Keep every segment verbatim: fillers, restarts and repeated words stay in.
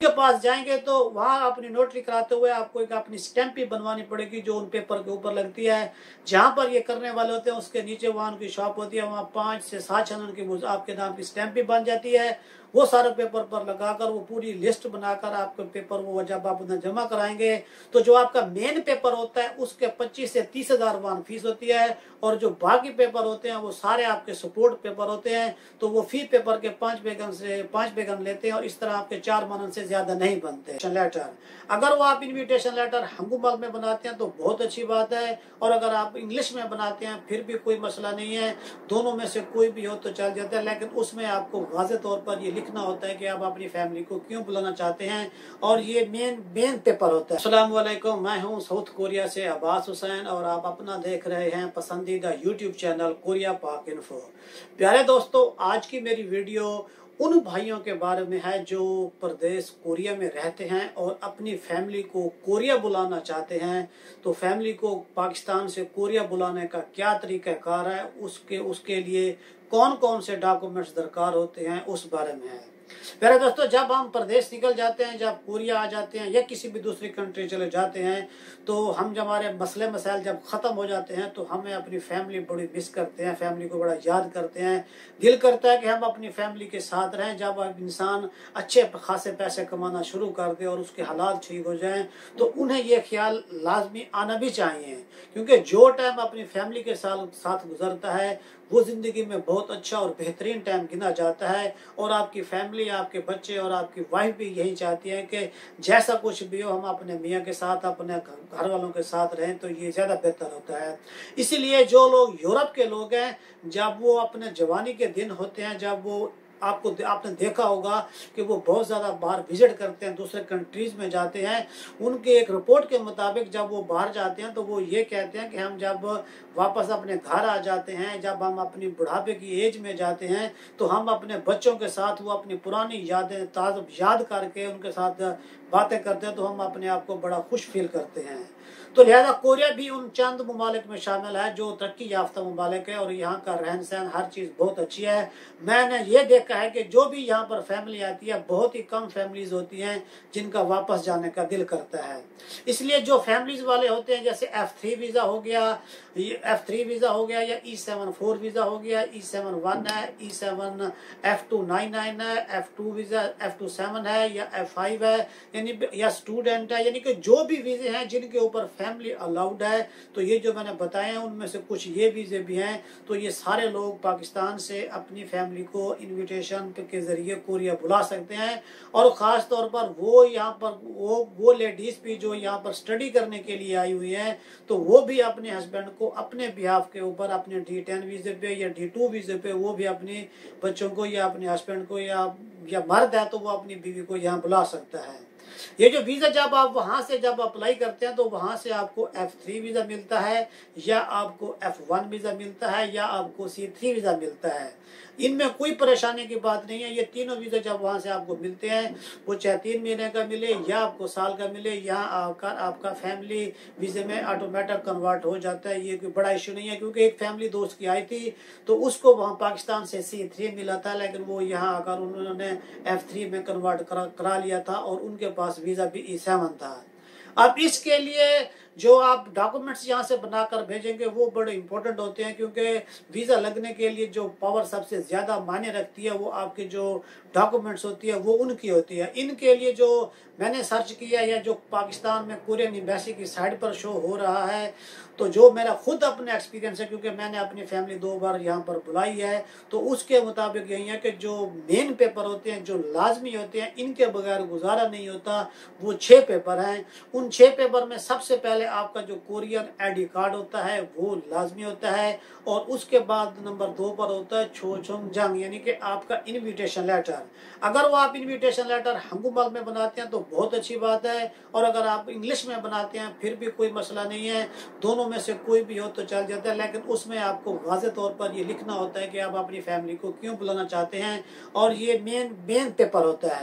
उनके पास जाएंगे तो वहाँ अपनी नोटरी कराते हुए आपको एक अपनी स्टैंप भी बनवानी पड़ेगी जो उन पेपर के ऊपर लगती है। जहाँ पर ये करने वाले होते हैं उसके नीचे वहाँ उनकी शॉप होती है, वहाँ पाँच से सात छन उनकी आपके नाम की स्टैंप भी बन जाती है। वो सारे पेपर पर लगाकर वो पूरी लिस्ट बनाकर आपके पेपर वो जब आप उन्हें जमा कराएंगे तो जो आपका मेन पेपर होता है उसके पच्चीस से तीस हजार वन फीस होती है, और जो बाकी पेपर होते हैं वो सारे आपके सपोर्ट पेपर होते हैं। तो वो फी पेपर के पांच बेगन से पांच बेगन लेते हैं और इस तरह आपके चार मनन से ज्यादा नहीं बनते। लेटर अगर वो आप इन्विटेशन लेटर हंगूमल में बनाते हैं तो बहुत अच्छी बात है, और अगर आप इंग्लिश में बनाते हैं फिर भी कोई मसला नहीं है, दोनों में से कोई भी हो तो चल जाता है। लेकिन उसमें आपको वाज़ेह तौर पर ये लिखना होता है कि आप अपनी फैमिली को क्यों बुलाना चाहते हैं, और ये मेन मेन पेपर होता है। अस्सलाम वालेकुम, मैं हूं साउथ कोरिया से अब्बास हुसैन और आप अपना देख रहे हैं पसंदीदा YouTube channel Korea Pak info. प्यारे दोस्तों, आज की मेरी वीडियो उन भाइयों के बारे में है जो प्रदेश कोरिया में रहते हैं और अपनी फैमिली को कोरिया बुलाना चाहते हैं। तो फैमिली को पाकिस्तान से कोरिया बुलाने का क्या तरीक़ाकार है, उसके उसके लिए कौन कौन से डॉक्यूमेंट्स दरकार होते हैं, उस बारे में है। मेरे दोस्तों, जब हम प्रदेश निकल जाते हैं, जब कोरिया आ जाते हैं या किसी भी दूसरी कंट्री चले जाते हैं, तो हम जब हमारे मसले मसाइल जब ख़त्म हो जाते हैं तो हमें अपनी फैमिली बड़ी मिस करते हैं, फैमिली को बड़ा याद करते हैं। दिल करता है कि हम अपनी फैमिली के साथ रहें। जब अब इंसान अच्छे खासे पैसे कमाना शुरू कर दे और उसके हालात ठीक हो जाएं तो उन्हें यह ख्याल लाजमी आना भी चाहिए, क्योंकि जो टाइम अपनी फैमिली के साथ साथ गुजरता है वो ज़िंदगी में बहुत अच्छा और बेहतरीन टाइम गिना जाता है। और आपकी फैमिली, आपके बच्चे और आपकी वाइफ भी यही चाहती है कि जैसा कुछ भी हो हम अपने मियाँ के साथ, अपने घर वालों के साथ रहें, तो ये ज़्यादा बेहतर होता है। इसीलिए जो लोग यूरोप के लोग हैं, जब वो अपने जवानी के दिन होते हैं, जब वो आपको आपने देखा होगा कि वो बहुत ज़्यादा बाहर विजिट करते हैं, दूसरे कंट्रीज़ में जाते हैं। उनके एक रिपोर्ट के मुताबिक जब वो बाहर जाते हैं तो वो ये कहते हैं कि हम जब वापस अपने घर आ जाते हैं, जब हम अपनी बुढ़ापे की एज में जाते हैं, तो हम अपने बच्चों के साथ वो अपनी पुरानी यादें ताज़ा याद करके उनके साथ बातें करते हैं, तो हम अपने आप को बड़ा खुश फील करते हैं। तो लिहाजा कोरिया भी उन चंद ममालिक में शामिल है जो तरक्की याफ्ता ममालिक है, और यहाँ का रहन सहन हर चीज़ बहुत अच्छी है। मैंने ये देखा है कि जो भी यहाँ पर फैमिली आती है, बहुत ही कम फैमिलीज होती हैं जिनका वापस जाने का दिल करता है। इसलिए जो फैमिलीज वाले होते हैं, जैसे एफ थ्री वीज़ा हो गया, एफ थ्री वीज़ा हो गया, या ई सेवन फोर वीज़ा हो गया, ई सेवन वन है, E seven F two nine nine है, F two visa F two seven है, या एफ फाइव है, यानी या स्टूडेंट है, यानी कि जो भी वीज़े हैं जिनके ऊपर फैमिली अलाउड है, तो ये जो मैंने बताए हैं उनमें से कुछ ये वीज़े भी हैं। तो ये सारे लोग पाकिस्तान से अपनी फैमिली को इनविटेशन के ज़रिए कोरिया बुला सकते हैं। और ख़ास तौर पर वो यहाँ पर वो वो लेडीज़ भी जो यहाँ पर स्टडी करने के लिए आई हुई हैं, तो वो भी अपने हस्बैंड को अपने बिहाफ के ऊपर अपने डी टेन वीज़े पे या डी टू वीज़े पे वो भी अपने बच्चों को या अपने हस्बैंड को, या या मर्द है तो वो अपनी बीवी को यहाँ बुला सकता है। ये जो वीज़ा जब आप वहाँ से जब अप्लाई करते हैं तो वहाँ से आपको एफ थ्री वीज़ा मिलता है, या आपको एफ वन वीज़ा मिलता है, या आपको सी थ्री वीज़ा मिलता है। इनमें कोई परेशानी की बात नहीं है। ये तीनों वीज़ा जब वहाँ से आपको मिलते हैं, वो चाहे तीन महीने का मिले या आपको साल का मिले, यहाँ आकर आपका फैमिली वीज़े में ऑटोमेटिक कन्वर्ट हो जाता है। ये कोई बड़ा इशू नहीं है, क्योंकि एक फैमिली दोस्त की आई थी तो उसको वहाँ पाकिस्तान से सी थ्री मिला था, लेकिन वो यहाँ आकर उन्होंने एफ थ्री में कन्वर्ट करा करा लिया था और उनके पास वीज़ा भी ई सेवन था। अब इसके लिए जो आप डॉक्यूमेंट्स यहाँ से बनाकर भेजेंगे वो बड़े इंपॉर्टेंट होते हैं, क्योंकि वीज़ा लगने के लिए जो पावर सबसे ज़्यादा मायने रखती है वो आपकी जो डॉक्यूमेंट्स होती है वो उनकी होती है। इनके लिए जो मैंने सर्च किया या जो पाकिस्तान में कोरियन एम्बेसी की साइट पर शो हो रहा है, तो जो मेरा खुद अपने एक्सपीरियंस है, क्योंकि मैंने अपनी फैमिली दो बार यहाँ पर बुलाई है, तो उसके मुताबिक यही है कि जो मेन पेपर होते हैं, जो लाजमी होते हैं, इनके बगैर गुजारा नहीं होता। वो छः पेपर हैं। उन छः पेपर में सबसे पहले आपका जो कोरियन आई डी कार्ड होता है वो लाजमी होता है, और उसके बाद नंबर दो पर होता है छो छुंग जंग, यानी कि आपका इन्विटेशन लेटर। अगर वो आप इन्विटेशन लेटर हंगूमल में बनाते हैं तो बहुत अच्छी बात है, और अगर आप इंग्लिश में बनाते हैं फिर भी कोई मसला नहीं है, दोनों में से कोई भी हो तो चल जाता है। लेकिन उसमें आपको वाज़ेह तौर पर ये लिखना होता है कि आप अपनी फैमिली को क्यों बुलाना चाहते हैं, और ये मेन मेन पेपर होता है।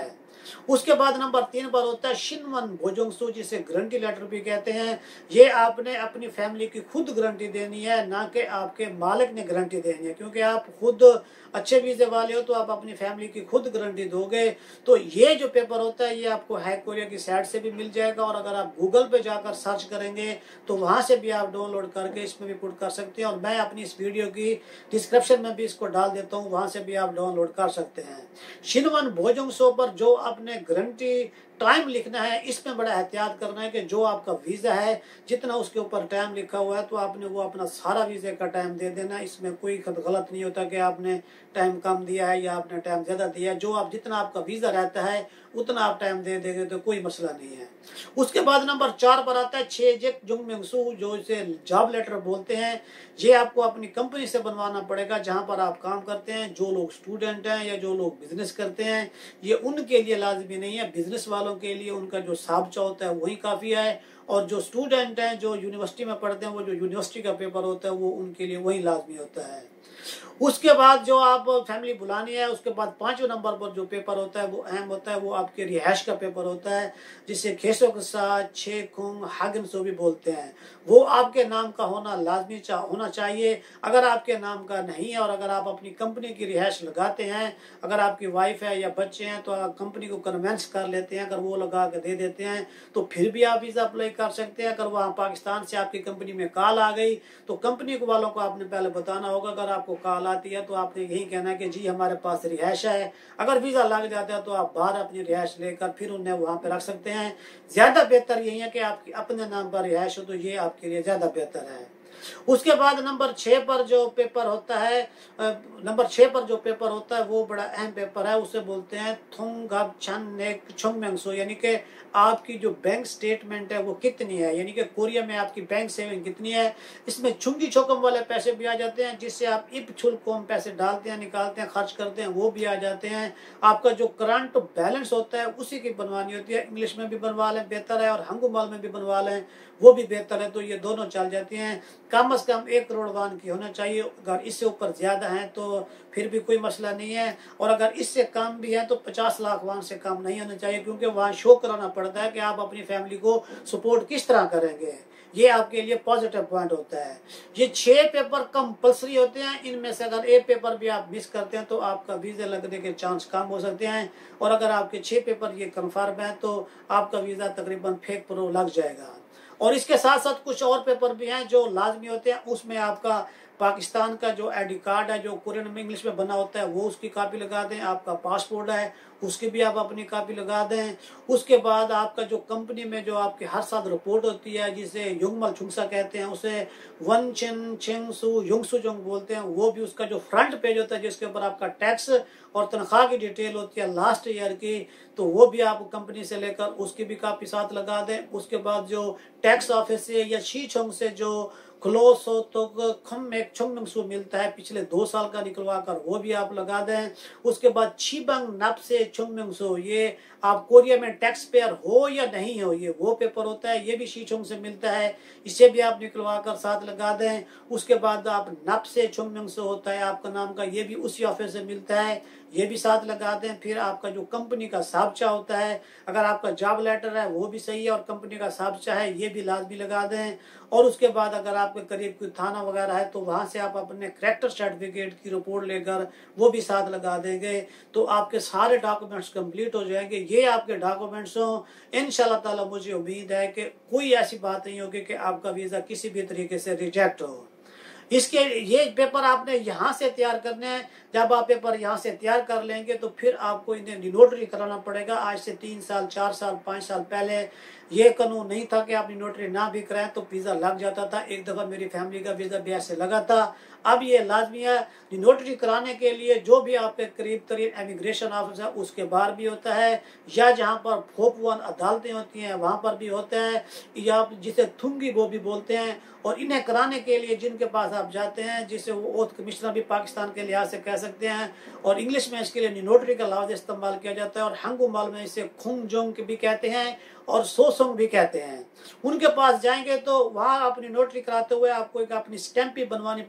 उसके बाद नंबर तीन पर होता है शिनवन भोजोंगसु, जिसे गारंटी लेटर भी कहते हैं। ये आपने अपनी फैमिली की खुद गारंटी देनी है, ना कि आपके मालिक ने गारंटी देनी है, क्योंकि आप खुद अच्छे वीजे वाले हो तो आप अपनी फैमिली की खुद गारंटी दोगे। तो ये जो पेपर होता है ये आपको हाई कोरिया की साइट से भी मिल जाएगा, और अगर आप गूगल पे जाकर सर्च करेंगे तो वहां से भी आप डाउनलोड करके इसमें भी पुट कर सकते हैं, और मैं अपनी इस वीडियो की डिस्क्रिप्शन में भी इसको डाल देता हूँ, वहां से भी आप डाउनलोड कर सकते हैं। शिनवन भोजोंगसो पर जो आपने गारंटी टाइम लिखना है, इसमें बड़ा एहतियात करना है कि जो आपका वीज़ा है जितना उसके ऊपर टाइम लिखा हुआ है तो आपने वो अपना सारा वीज़े का टाइम दे देना। इसमें कोई गलत नहीं होता कि आपने टाइम कम दिया है या आपने टाइम ज़्यादा दिया है। जो आप जितना आपका वीज़ा रहता है उतना आप टाइम दे देंगे तो कोई मसला नहीं है। उसके बाद नंबर चार पर आता है छे जेक जुंगमेंगसू, जो इसे जॉब लेटर बोलते हैं। ये आपको अपनी कंपनी से बनवाना पड़ेगा जहां पर आप काम करते हैं। जो लोग स्टूडेंट हैं या जो लोग बिजनेस करते हैं ये उनके लिए लाजमी नहीं है। बिजनेस वालों के लिए उनका जो साबचा होता है वही काफ़ी है, और जो स्टूडेंट हैं जो यूनिवर्सिटी में पढ़ते हैं वो जो यूनिवर्सिटी का पेपर होता है वो उनके लिए वही लाजमी होता है। उसके बाद जो आप फैमिली बुलानी है, उसके बाद पांचवें नंबर पर जो पेपर होता है वो अहम होता है, वो आपके रिहाइश का पेपर होता है, जिसे खेसो के साथ छे खुंग हागिनसो भी बोलते हैं। वो आपके नाम का होना लाजमी चा, होना चाहिए। अगर आपके नाम का नहीं है और अगर आप अपनी कंपनी की रिहाइश लगाते हैं, अगर आपकी वाइफ है या बच्चे हैं तो आप कंपनी को कन्वेंस कर लेते हैं, अगर वो लगा के दे देते हैं तो फिर भी आप वीज़ा अप्लाई कर सकते हैं। अगर वहाँ पाकिस्तान से आपकी कंपनी में कॉल आ गई तो कंपनी वालों को आपने पहले बताना होगा। अगर आपको कॉल आती है तो आपने यही कहना है कि जी हमारे पास रिहाइश है। अगर वीज़ा लग जाता है तो आप बाहर अपनी रिहाइश लेकर फिर उन्हें वहाँ पे रख सकते हैं। ज़्यादा बेहतर यही है कि आपकी अपने नाम पर रिहाइश हो, तो ये आपके लिए ज़्यादा बेहतर है। उसके बाद नंबर छः पर जो पेपर होता है नंबर छः पर जो पेपर होता है वो बड़ा अहम पेपर है। उसे बोलते हैं थोंगब छन नेक छोंगमेंगसो, यानी कि आपकी जो बैंक स्टेटमेंट है वो कितनी है, यानी कि कोरिया में आपकी बैंक सेविंग कितनी है। इसमें छुंगी छोकम वाले पैसे भी आ जाते हैं, जिससे आप इप छुल कोम पैसे डालते हैं, निकालते हैं, खर्च करते हैं, वो भी आ जाते हैं। आपका जो करंट बैलेंस होता है उसी की बनवानी होती है। इंग्लिश में भी बनवा लें बेहतर है, और हंगुमाल में भी बनवा लें वो भी बेहतर है, तो ये दोनों चल जाती हैं। कम से कम एक करोड़ वान की होना चाहिए। अगर इससे ऊपर ज्यादा है तो फिर भी कोई मसला नहीं है, और अगर इससे कम भी है तो पचास लाख वान से कम नहीं होना चाहिए, क्योंकि वहाँ शो कराना पड़ता है कि आप अपनी फैमिली को सपोर्ट किस तरह करेंगे। ये आपके लिए पॉजिटिव पॉइंट होता है। ये छह पेपर कंपलसरी होते हैं, इनमें से अगर एक पेपर भी आप मिस करते हैं तो आपका वीज़ा लगने के चांस कम हो सकते हैं, और अगर आपके छह पेपर ये कंफर्म है तो आपका वीज़ा तकरीबन फेक प्रो लग जाएगा। और इसके साथ साथ कुछ और पेपर भी हैं जो लाजमी होते हैं। उसमें आपका पाकिस्तान का जो आई डी कार्ड है जो कोरियन में इंग्लिश में बना होता है वो उसकी कापी लगा दें। आपका पासपोर्ट है उसकी भी आप अपनी कापी लगा दें। उसके बाद आपका जो कंपनी में जो आपकी हर साल रिपोर्ट होती है जिसे युंगमल छुंगसा कहते हैं, उसे वन चिन छिंगसू युंगसू जोंग बोलते हैं, वो भी उसका जो फ्रंट पेज होता है जिसके ऊपर आपका टैक्स और तनख्वाह की डिटेल होती है लास्ट ईयर की, तो वो भी आप कंपनी से लेकर उसकी भी कापी साथ लगा दें। उसके बाद जो टैक्स ऑफिस से या शी छोंग से जो क्लोस हो तो खम एक छुंगसू मिलता है पिछले दो साल का निकलवा कर वो भी आप लगा दें। उसके बाद छिबंग नप से छुंगसू, ये आप कोरिया में टैक्स पेयर हो या नहीं हो ये वो पेपर होता है, ये भी शीचोंग से मिलता है, इसे भी आप निकलवा कर साथ लगा दें। उसके बाद आप नप से छुंगसू होता है आपका नाम का, ये भी उसी ऑफिस से मिलता है, ये भी साथ लगा दें। फिर आपका जो कंपनी का साबचा होता है, अगर आपका जॉब लेटर है वो भी सही है और कंपनी का साबचा है ये भी लाजमी लगा दें। और उसके बाद अगर आपके करीब कोई थाना वगैरह है तो वहाँ से आप अपने करेक्टर सर्टिफिकेट की रिपोर्ट लेकर वो भी साथ लगा देंगे, तो आपके सारे डॉक्यूमेंट्स कंप्लीट हो जाएंगे। ये आपके डॉक्यूमेंट्स हो, इंशाल्लाह ताला मुझे उम्मीद है कि कोई ऐसी बात नहीं होगी कि आपका वीज़ा किसी भी तरीके से रिजेक्ट हो। इसके ये पेपर आपने यहाँ से तैयार करने हैं। जब आप पेपर यहाँ से तैयार कर लेंगे तो फिर आपको इन्हें डिनोटरी कराना पड़ेगा। आज से तीन साल चार साल पाँच साल पहले ये कानून नहीं था कि आप डिनोटरी ना भी कराएं तो वीज़ा लग जाता था। एक दफ़ा मेरी फैमिली का वीज़ा भी ऐसे लगा था। अब ये लाजमी है डिनोटरी कराने के लिए जो भी आपके करीब तरीन इमिग्रेशन ऑफिस है उसके बाहर भी होता है, या जहाँ पर फोपवन अदालतें होती हैं वहाँ पर भी होता है, या जिसे थुंगी वो भी बोलते हैं। और इन्हें कराने के लिए जिनके पास आप जाते हैं, जिसे वो ओथ कमिश्नर भी पाकिस्तान के लिहाज से कह सकते हैं, और इंग्लिश में इसके लिए निनोटरी का लफ्ज़ इस्तेमाल किया जाता है, और हंगुमाल में इसे खुंग जोंग भी कहते हैं और सोसोंग भी कहते हैं। उनके पास जाएंगे तो वहाँ अपनी नोटरी कराते हुए आपको एक अपनी स्टैंप भी बनवानी पड़ेगी जो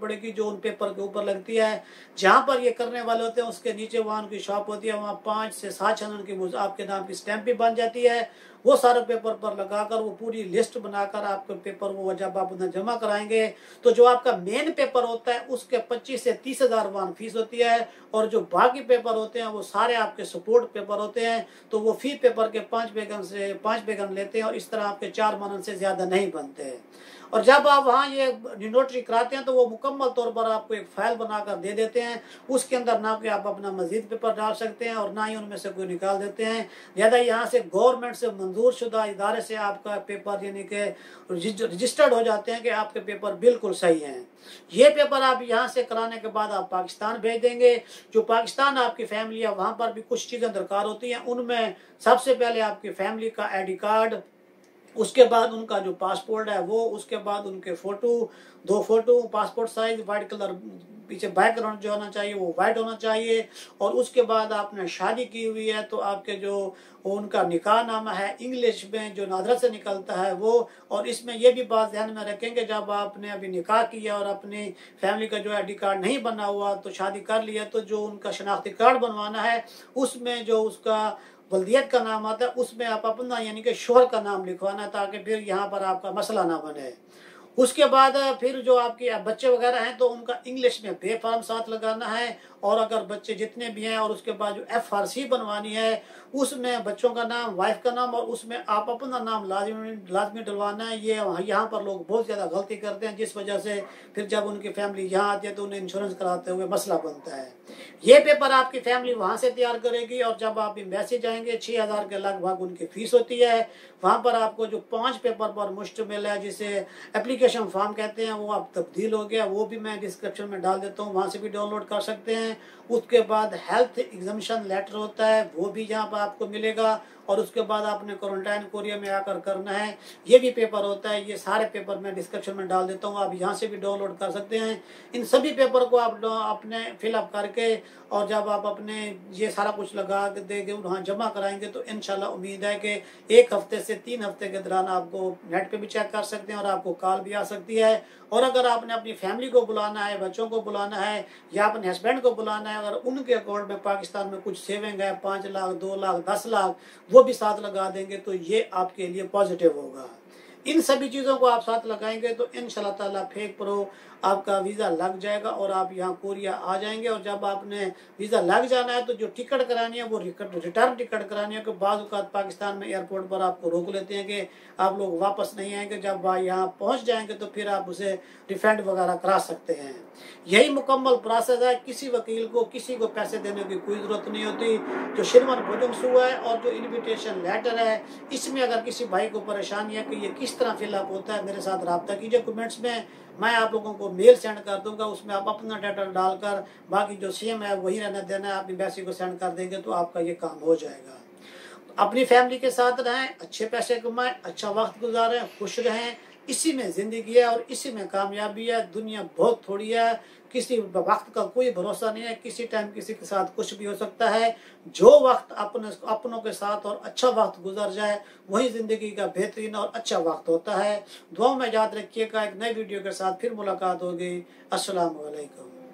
जो उन पेपर के ऊपर लगती है। जहाँ पर ये करने वाले होते हैं उसके नीचे वहाँ उनकी शॉप होती है, वहाँ पाँच से सात छन की आपके नाम की स्टैंप भी बन जाती है। वो सारे पेपर पर लगाकर वो पूरी लिस्ट बनाकर आपके पेपर वो जब आप उन्हें जमा कराएंगे तो जो आपका मेन पेपर होता है उसके पच्चीस से तीस हजार वन फीस होती है, और जो बाकी पेपर होते हैं वो सारे आपके सपोर्ट पेपर होते हैं, तो वो फी पेपर के पाँच बेगन से पाँच बेगन लेते हैं और इस तरह आपके चार मनन से ज्यादा नहीं बनते हैं। और जब आप वहाँ ये नोटरी कराते हैं तो वो मुकम्मल तौर पर आपको एक फाइल बनाकर दे देते हैं, उसके अंदर ना कि आप अपना मजीद पेपर डाल सकते हैं और ना ही उनमें से कोई निकाल देते हैं। ज़्यादा यहाँ से गवर्नमेंट से मंजूर शुदा इदारे से आपका पेपर यानी कि रजिस्टर्ड हो जाते हैं कि आपके पेपर बिल्कुल सही हैं। ये पेपर आप यहाँ से कराने के बाद आप पाकिस्तान भेज देंगे। जो पाकिस्तान आपकी फैमिली है वहाँ पर भी कुछ चीज़ें दरकार होती हैं, उनमें सबसे पहले आपकी फैमिली का आई डी कार्ड, उसके बाद उनका जो पासपोर्ट है वो, उसके बाद उनके फोटो, दो photo passport size, white colour पीछे बैकग्राउंड जो होना चाहिए वो वाइट होना चाहिए, और उसके बाद आपने शादी की हुई है तो आपके जो उनका निकाह नामा है इंग्लिश में जो नादरा से निकलता है वो। और इसमें ये भी बात ध्यान में रखेंगे जब आपने अभी निकाह किया और अपनी फैमिली का जो आई डी कार्ड नहीं बना हुआ तो शादी कर लिया, तो जो उनका शनाख्ती कार्ड बनवाना है उसमें जो उसका वल्दियत का नाम आता है उसमें आप अपना यानी कि शोहर का नाम लिखवाना ताकि फिर यहाँ पर आपका मसला ना बने। उसके बाद फिर जो आपके बच्चे वगैरह हैं तो उनका इंग्लिश में बेफार्म साथ लगाना है, और अगर बच्चे जितने भी हैं और उसके बाद जो एफ आर सी बनवानी है उसमें बच्चों का नाम, वाइफ का नाम और उसमें आप अपना नाम लाजमी लाजमी डलवाना है। ये यहाँ पर लोग बहुत ज़्यादा गलती करते हैं जिस वजह से फिर जब उनकी फैमिली यहाँ आती है तो उन्हें इंश्योरेंस कराते हुए मसला बनता है। ये पेपर आपकी फैमिली वहाँ से तैयार करेगी और जब आप एम्बेसी जाएंगे छः हज़ार के लगभग उनकी फीस होती है। वहाँ पर आपको जो पाँच पेपर पर मुश्तमिल है जिसे एप्लीकेशन फॉर्म कहते हैं वो अब तब्दील हो गया, वो भी मैं डिस्क्रिप्शन में डाल देता हूँ, वहाँ से भी डाउनलोड कर सकते हैं। उसके बाद हेल्थ एग्जामिशन लेटर होता है वो भी यहाँ पर आपको मिलेगा, और उसके बाद आपने क्वारंटाइन कोरिया में आकर करना है, ये भी पेपर होता है। ये सारे पेपर मैं डिस्क्रिप्शन में डाल देता हूँ, आप यहाँ से भी डाउनलोड कर सकते हैं। इन सभी पेपर को आप अपने फिलअप करके और जब आप अपने ये सारा कुछ लगा के देंगे वहाँ जमा कराएंगे तो इंशाल्लाह उम्मीद है कि एक हफ्ते से तीन हफ्ते के दौरान आपको नेट पे भी चेक कर सकते हैं और आपको कॉल भी आ सकती है। और अगर आपने अपनी फैमिली को बुलाना है, बच्चों को बुलाना है या अपने हस्बैंड को बुलाना है, अगर उनके अकाउंट में पाकिस्तान में कुछ सेविंग है पाँच लाख दो लाख दस लाख वो भी साथ लगा देंगे तो ये आपके लिए पॉजिटिव होगा। इन सभी चीज़ों को आप साथ लगाएंगे तो इंशाल्लाह ताला फेक प्रो आपका वीज़ा लग जाएगा और आप यहाँ कोरिया आ जाएंगे। और जब आपने वीज़ा लग जाना है तो जो टिकट करानी है वो रिटर्न टिकट करानी है कि बाज़ औक़ात पाकिस्तान में एयरपोर्ट पर आपको रोक लेते हैं कि आप लोग वापस नहीं आएंगे, जब यहाँ पहुँच जाएंगे तो फिर आप उसे रिफंड वगैरह करा सकते हैं। यही मुकम्मल प्रोसेस है, किसी वकील को किसी को पैसे देने की कोई ज़रूरत नहीं होती। जो शिरवन भुजंग हुआ है और जो इन्विटेशन लेटर है इसमें अगर किसी भाई को परेशानी है कि ये किस तरह फिलअप होता है मेरे साथ रब्ता कीजिए कमेंट्स में, मैं आप लोगों को मेल सेंड कर दूंगा, उसमें आप अपना डाटा डालकर बाकी जो सेम है वही रहने देना है, आप एम्बेसी को सेंड कर देंगे तो आपका ये काम हो जाएगा। अपनी फैमिली के साथ रहें, अच्छे पैसे कमाएं, अच्छा वक्त गुजारें, खुश रहें, इसी में ज़िंदगी है और इसी में कामयाबी है। दुनिया बहुत थोड़ी है, किसी वक्त का कोई भरोसा नहीं है, किसी टाइम किसी के साथ कुछ भी हो सकता है। जो वक्त अपने अपनों के साथ और अच्छा वक्त गुजर जाए वही ज़िंदगी का बेहतरीन और अच्छा वक्त होता है। दुआ में याद रखिएगा। एक नई वीडियो के साथ फिर मुलाकात होगी। अस्सलाम वालेकुम।